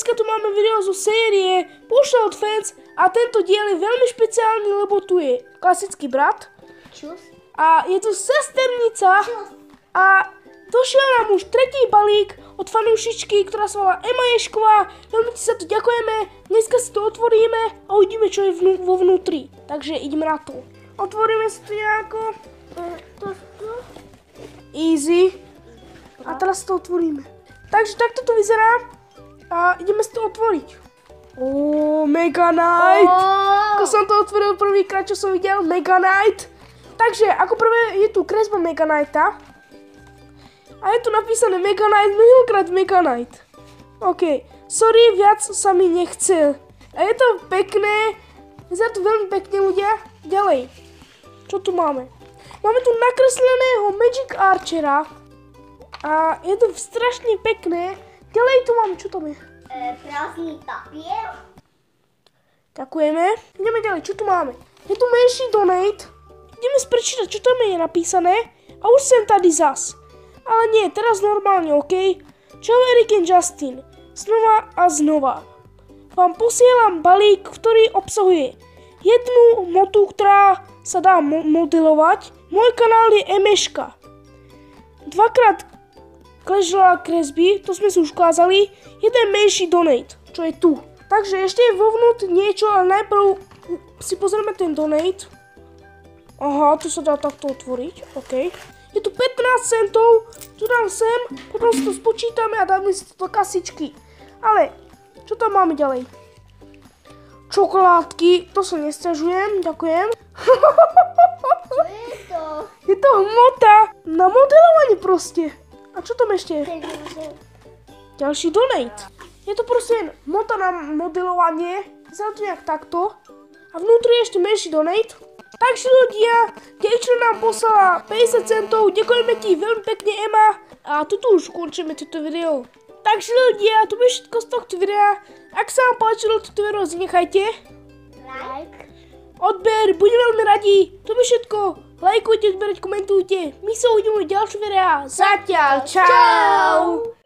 dneska tu máme video zo série Pošta od fans a tento diel je veľmi špeciálny, lebo tu je klasický brat. Čus. A je tu sesternica. Čus. A došiel nám už tretí balík od fanúšičky, ktorá sa volá Ema Ješková. Veľmi ti za to ďakujeme. Dneska si to otvoríme a uvidíme, čo je vo vnútri. Takže ideme na to. Otvoríme si to nejako. Easy. A teraz to otvoríme. Takže takto to vyzerá. A ideme si to otvoriť. Mega Knight. Ako som to otvoril prvýkrát, čo som videl. Mega Knight. Takže ako prvé je tu kresba Mega Knighta. A je tu napísané Mega Knight, mnohokrát Mega Knight. OK. Sorry, viac sa mi nechce. A je to pekné. Vyzerá to veľmi pekne, ľudia. Ďalej. Čo tu máme? Máme tu nakresleného Magic Archera. A je to strašne pekné. Ďalej tu máme, čo tam je? Prázdny papier. Ďakujeme. Ideme ďalej, čo tu máme? Je tu menší donate. Ideme si prečítať, čo tam je napísané. A už sem tady zas. Ale nie, teraz normálne, OK? Čau Erik and Justin. Znova a znova. Vám posielam balík, ktorý obsahuje jednu motu, ktorá sa dá modelovať. Môj kanál je Emeška. Dvakrát kležela kresby, to sme si už ukázali. Jeden menší donate, čo je tu. Takže ešte je vovnúť niečo, ale najprv si pozrieme ten donate. Aha, tu sa dá takto otvoriť, OK. Je tu 15 centov, tu dám sem, potom si to spočítame a dáme si to do kasičky. Ale, čo tam máme ďalej? Čokoládky, to sa nesťažujem, ďakujem. Čo je to? Je to hmota na modelovanie proste. A čo tam ešte je? Ďalší donate. Je to proste hmota na modelovanie, vyzerá to nejak takto. A vnútri je ešte menší donate. Takže ľudia, dievčina nám poslala 50 centov, ďakujeme ti veľmi pekne Ema a tuto už končíme toto video. Takže ľudia, to bude všetko z tohto videa. Ak sa vám páčilo toto video, zanechajte Like. odber, budem veľmi radi. To bude všetko, lajkujte, odberať, komentujte. My sa uvidíme v ďalších videách. Zatiaľ, čau!